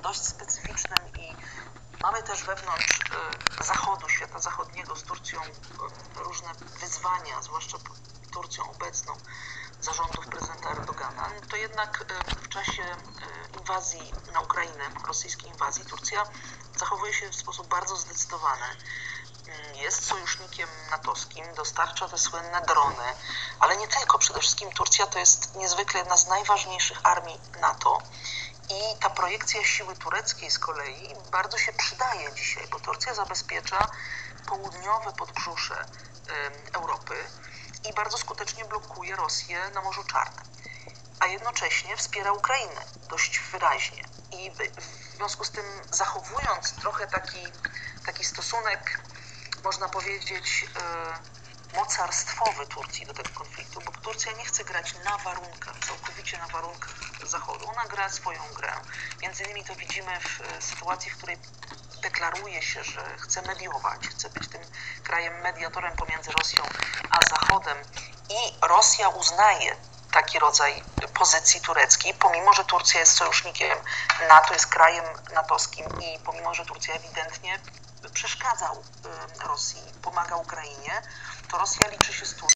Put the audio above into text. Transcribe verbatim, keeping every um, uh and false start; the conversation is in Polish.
dość specyficznym i mamy też wewnątrz Zachodu, świata zachodniego z Turcją różne wyzwania, zwłaszcza pod Turcją obecną zarządów prezydenta Erdogana, to jednak w czasie inwazji na Ukrainę, rosyjskiej inwazji, Turcja zachowuje się w sposób bardzo zdecydowany. Jest sojusznikiem natowskim, dostarcza te słynne drony, ale nie tylko. Przede wszystkim Turcja to jest niezwykle jedna z najważniejszych armii NATO i ta projekcja siły tureckiej z kolei bardzo się przydaje dzisiaj, bo Turcja zabezpiecza południowe podbrzusze Europy i bardzo skutecznie blokuje Rosję na Morzu Czarnym, a jednocześnie wspiera Ukrainę dość wyraźnie. I w związku z tym, zachowując trochę taki, taki stosunek, można powiedzieć, mocarstwowy Turcji do tego konfliktu, bo Turcja nie chce grać na warunkach, całkowicie na warunkach Zachodu. Ona gra swoją grę. Między innymi to widzimy w sytuacji, w której deklaruje się, że chce mediować, chce być tym krajem mediatorem pomiędzy Rosją a Zachodem i Rosja uznaje taki rodzaj pozycji tureckiej, pomimo że Turcja jest sojusznikiem NATO, jest krajem natowskim i pomimo że Turcja ewidentnie przeszkadzał Rosji, pomaga Ukrainie, to Rosja liczy się z Turcją.